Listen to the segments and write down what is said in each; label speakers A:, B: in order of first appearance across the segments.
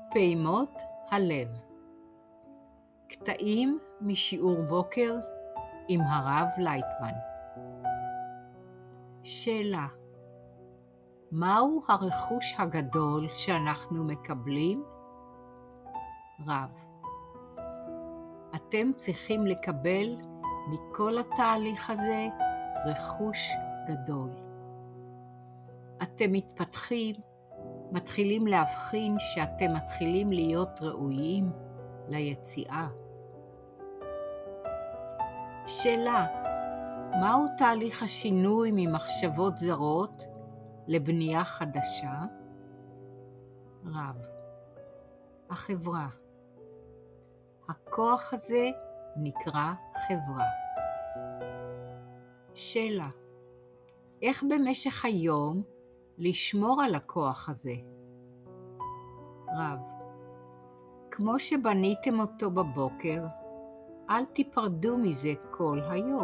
A: פעימות הלב. קטעים משיעור בוקר עם הרב לייטמן. שאלה: מהו הרכוש הגדול שאנחנו מקבלים? רב: אתם צריכים לקבל מכל התהליך הזה רכוש גדול. אתם מתחילים להבחין שאתם מתחילים להיות ראויים ליציאה. שאלה: מהו תהליך השינוי ממחשבות זרות לבנייה חדשה? רב: החברה. הכוח הזה נקרא חברה. שאלה: איך במשך היום לשמור על הכוח הזה? רב: כמו שבניתם אותו בבוקר, אל תיפרדו מזה כל היום.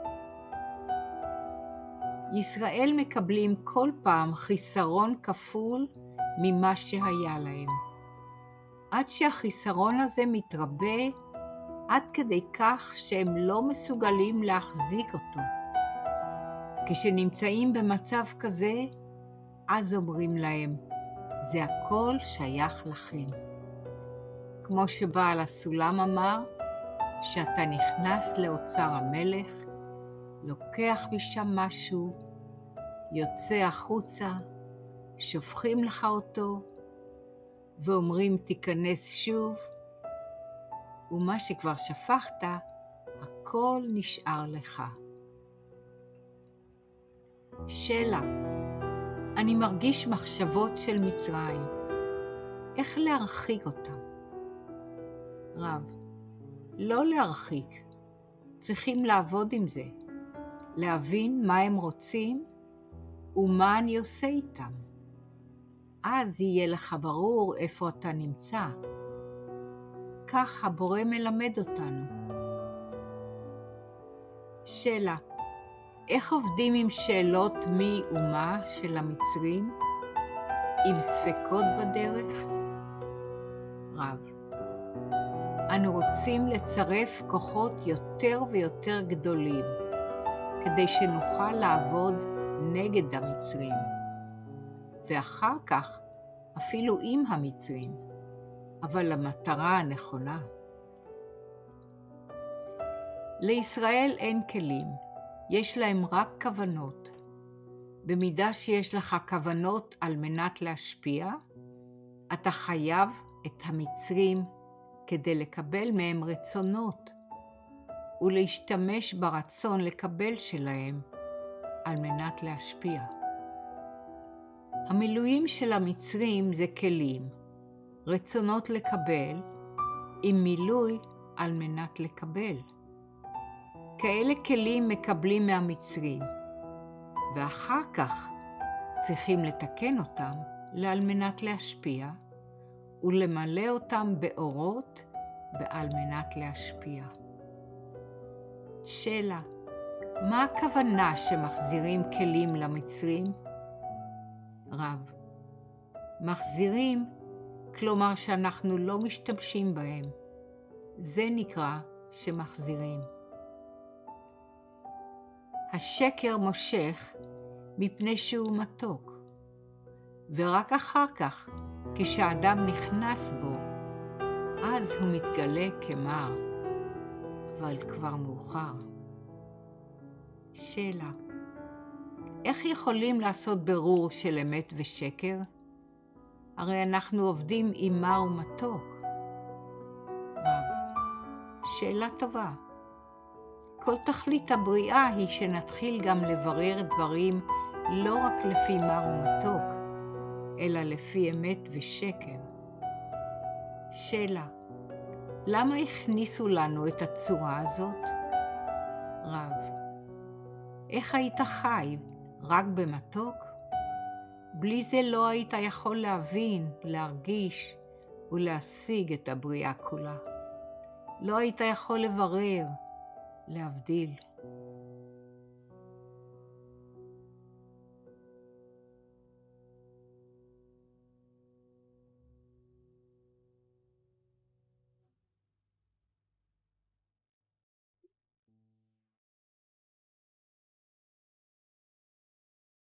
A: ישראל מקבלים כל פעם חיסרון כפול ממה שהיה להם, עד שהחיסרון הזה מתרבה עד כדי כך שהם לא מסוגלים להחזיק אותו. כשנמצאים במצב כזה, אז אומרים להם, זה הכל שייך לכם. כמו שבעל הסולם אמר, שאתה נכנס לאוצר המלך, לוקח משם משהו, יוצא החוצה, שופכים לך אותו, ואומרים תיכנס שוב, ומה שכבר שפכת, הכל נשאר לך. שאלה: אני מרגיש מחשבות של מצרים. איך להרחיק אותם? רב: לא להרחיק. צריכים לעבוד עם זה. להבין מה הם רוצים ומה אני עושה איתם. אז יהיה לך ברור איפה אתה נמצא. כך הבורא מלמד אותנו. שאלה: איך עובדים עם שאלות מי ומה של המצרים? עם ספקות בדרך? רב: אנו רוצים לצרף כוחות יותר ויותר גדולים, כדי שנוכל לעבוד נגד המצרים, ואחר כך אפילו עם המצרים, אבל למטרה הנכונה. לישראל אין כלים, יש להם רק כוונות. במידה שיש לך כוונות על מנת להשפיע, אתה חייב את המצרים כדי לקבל מהם רצונות, ולהשתמש ברצון לקבל שלהם על מנת להשפיע. המילואים של המצרים זה כלים, רצונות לקבל, עם מילוי על מנת לקבל. כאלה כלים מקבלים מהמצרים, ואחר כך צריכים לתקן אותם על מנת להשפיע, ולמלא אותם באורות ועל מנת להשפיע. שאלה: מה הכוונה שמחזירים כלים למצרים? רב: מחזירים, כלומר שאנחנו לא משתמשים בהם. זה נקרא שמחזירים. השקר מושך מפני שהוא מתוק, ורק אחר כך, כשאדם נכנס בו, אז הוא מתגלה כמר, אבל כבר מאוחר. שאלה: איך יכולים לעשות ברור של אמת ושקר? הרי אנחנו עובדים עם מר ומתוק. רב: שאלה טובה. כל תכלית הבריאה היא שנתחיל גם לברר דברים לא רק לפי מר ומתוק, אלא לפי אמת ושקר. שאלה: למה הכניסו לנו את הצורה הזאת? רב: איך היית חי? רק במתוק? בלי זה לא היית יכול להבין, להרגיש ולהשיג את הבריאה כולה. לא היית יכול לברר, להבדיל.